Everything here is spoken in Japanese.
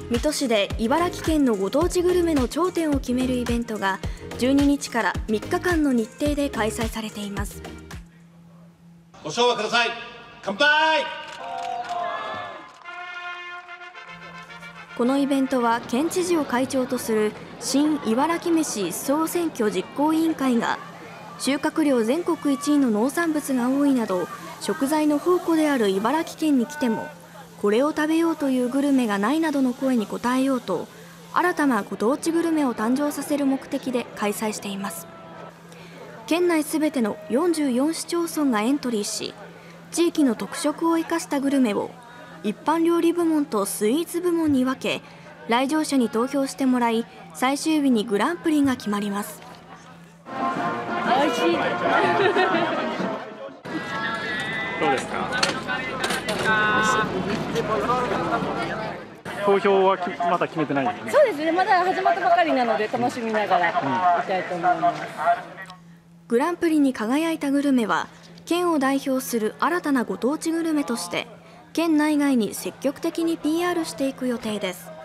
水戸市で茨城県のご当地グルメの頂点を決めるイベントが12日から3日間の日程で開催されています。 ご唱和ください。乾杯。 このイベントは県知事を会長とする新茨城めし総選挙実行委員会が収穫量全国1位の農産物が多いなど食材の宝庫である茨城県に来てもこれを食べようというグルメがないなどの声に応えようと新たなご当地グルメを誕生させる目的で開催しています。県内すべての44市町村がエントリーし地域の特色を生かしたグルメを一般料理部門とスイーツ部門に分け来場者に投票してもらい最終日にグランプリが決まります。 美味しい。 どうですか。投票はまだ決めてないですね。 そうですね。まだ始まったばかりなので楽しみながら行きたいと思います。 グランプリに輝いたグルメは県を代表する新たなご当地グルメとして県内外に積極的に PR していく予定です。